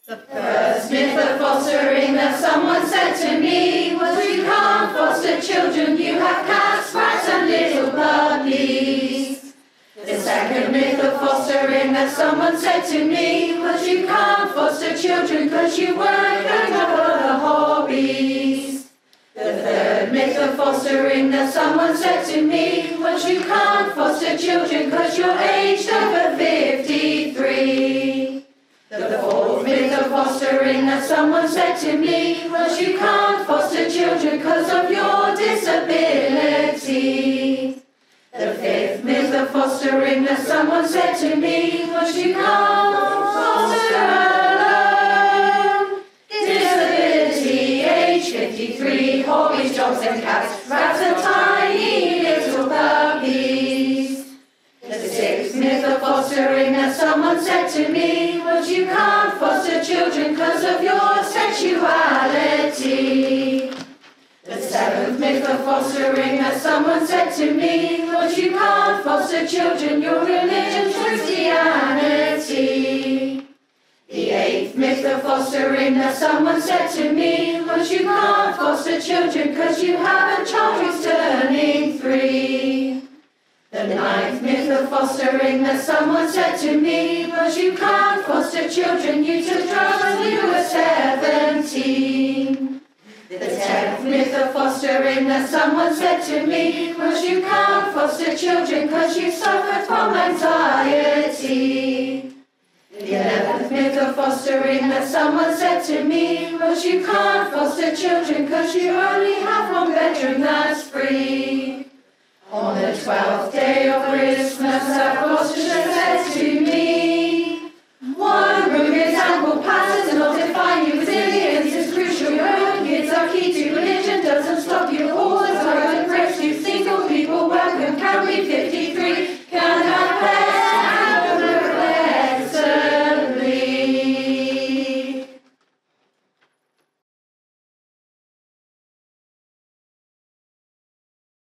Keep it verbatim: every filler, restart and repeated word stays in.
The first myth of fostering that someone said to me was you can't foster children, you have cats, rats and little puppies. The second myth of fostering that someone said to me was you can't foster children because you weren't going to other hobbies. The third myth of fostering that someone said to me was you can't foster children because you're aged over fifty-three. The fourth myth of fostering that someone said to me was you can't foster children because of your disability. The fifth myth of fostering that someone said to me was you can't foster alone. Disability, age fifty-three, hobbies, jobs and cats, rats and tiny little puppies. The sixth myth of fostering that someone said to me was you can't foster children because of your sexuality. The seventh myth of fostering that someone said to me was you can't foster children, your religion's Christianity. The eighth myth of fostering that someone said to me was you can't foster children because you have a child who's turning three. The ninth myth of fostering that someone said to me was you can't foster children, you took drugs when you were seventeen. The tenth myth of fostering that someone said to me was you can't foster children because you suffered from anxiety. The eleventh myth of fostering that someone said to me was you can't foster children because you only have one bedroom that's free. On the twelfth day of Christmas, South Gloucestershire said to